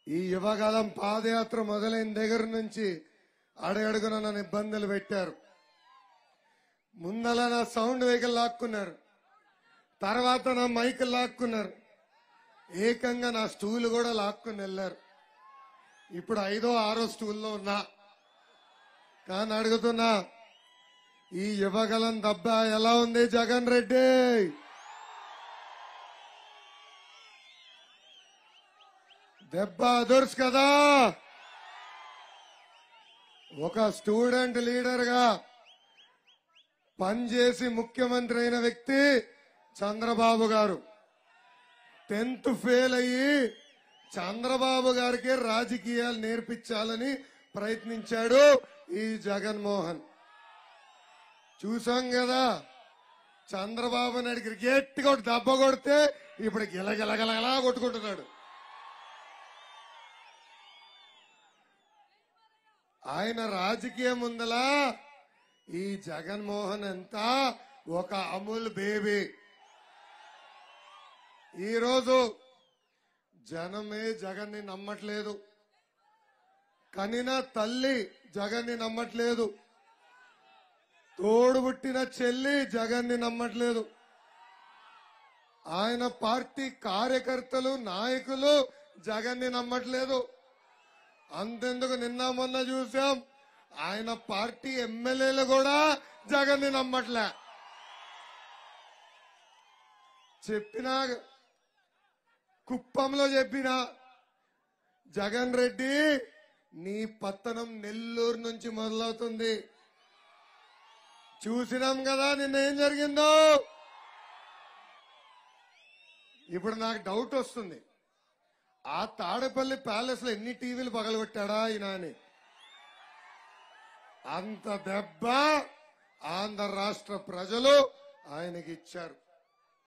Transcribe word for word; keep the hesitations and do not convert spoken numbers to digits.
ఈ యువకాలం పాదయాత్ర మొదలైన దగ్గర నుంచి అడగడుగున నన్ను ఇబ్బందులు పెట్టారు. ముందల నా సౌండ్ వెహికల్ లాక్కున్నారు, తర్వాత నా మైక్ లాక్కున్నారు, ఏకంగా నా స్టూల్ కూడా లాక్కుని వెళ్లారు. ఇప్పుడు ఐదో ఆరో స్టూల్లో ఉన్నా. కానీ అడుగుతున్నా, ఈ యువగలం దెబ్బ ఎలా ఉంది జగన్ రెడ్డి? దెబ్బ అదుర్స్ కదా. ఒక స్టూడెంట్ లీడర్ గా పనిచేసి ముఖ్యమంత్రి అయిన వ్యక్తి చంద్రబాబు గారు టెన్త్ ఫెయిల్ అయ్యి చంద్రబాబు గారికి రాజకీయాలు నేర్పించాలని ప్రయత్నించాడు ఈ జగన్మోహన్. చూసాం కదా, చంద్రబాబు నాయుడు గట్టిగా ఒకటి దెబ్బ కొడితే ఇప్పుడు గిలగిలగలగలా కొట్టుకుంటున్నాడు. ఆయన రాజకీయం ముందలా ఈ జగన్మోహన్ అంతా ఒక అమూల్ బేబీ. ఈరోజు జనమే జగన్ని నమ్మట్లేదు, కనిన తల్లి జగన్ని నమ్మట్లేదు, తోడుబుట్టిన చెల్లి జగన్ని నమ్మట్లేదు, ఆయన పార్టీ కార్యకర్తలు నాయకులు జగన్ని నమ్మట్లేదు. అంతెందుకు నిన్న మొన్న చూసాం, ఆయన పార్టీ ఎమ్మెల్యేలు కూడా జగన్ని నమ్మట్లే. చెప్పినా కుప్పంలో చెప్పిన జగన్ రెడ్డి నీ పతనం నెల్లూరు నుంచి మొదలవుతుంది. చూసినాం కదా నిన్న ఏం జరిగిందో. ఇప్పుడు నాకు డౌట్ వస్తుంది, ఆ తాడేపల్లి ప్యాలెస్ లో ఎన్ని టీవీలు పగలగొట్టాడా ఈయన అని. అంత దెబ్బ ఆంధ్ర రాష్ట్ర ప్రజలు ఆయనకి ఇచ్చారు.